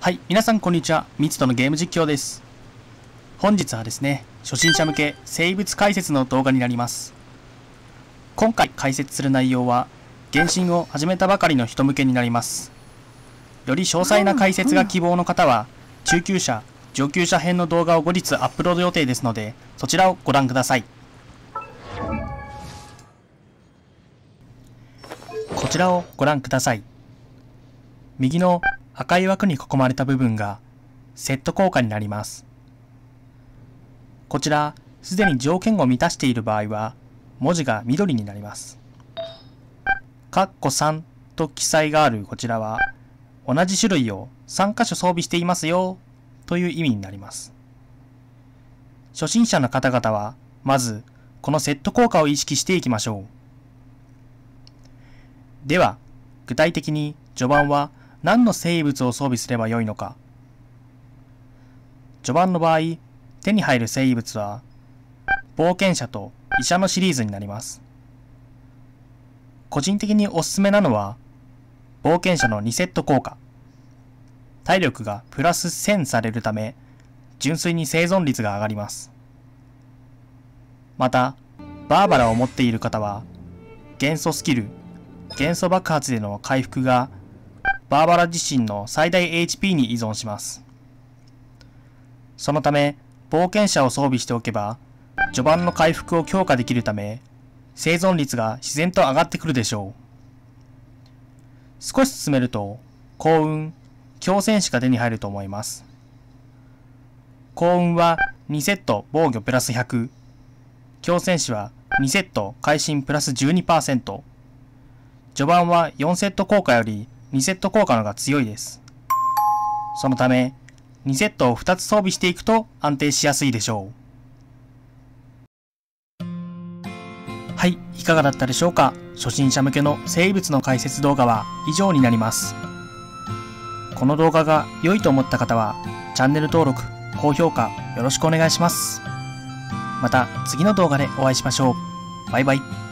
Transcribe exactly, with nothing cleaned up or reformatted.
はい、皆さんこんにちは。ミツトのゲーム実況です。本日はですね、初心者向け生物解説の動画になります。今回解説する内容は、原神を始めたばかりの人向けになります。より詳細な解説が希望の方は、中級者、上級者編の動画を後日アップロード予定ですので、そちらをご覧ください。こちらをご覧ください。右の赤い枠に囲まれた部分がセット効果になります。こちら、すでに条件を満たしている場合は、文字が緑になります。カッコさんと記載があるこちらは、同じ種類をさん箇所装備していますよという意味になります。初心者の方々は、まずこのセット効果を意識していきましょう。では、具体的に序盤は何の生物を装備すればよいのか。序盤の場合、手に入る生物は、冒険者と医者のシリーズになります。個人的におすすめなのは、冒険者のにセット効果。体力がプラスせんされるため、純粋に生存率が上がります。また、バーバラを持っている方は、元素スキル、元素爆発での回復が、バーバラ自身の最大 エイチピー に依存します。そのため、冒険者を装備しておけば、序盤の回復を強化できるため、生存率が自然と上がってくるでしょう。少し進めると、幸運、強戦士が手に入ると思います。幸運はにセット防御プラスひゃく、強戦士はにセット会心プラス じゅうにパーセント、序盤はよんセット効果よりにセット効果の方が強いです。そのため、にセットをふたつ装備していくと安定しやすいでしょう。はい、いかがだったでしょうか。初心者向けの生物の解説動画は以上になります。この動画が良いと思った方は、チャンネル登録、高評価よろしくお願いします。また次の動画でお会いしましょう。バイバイ。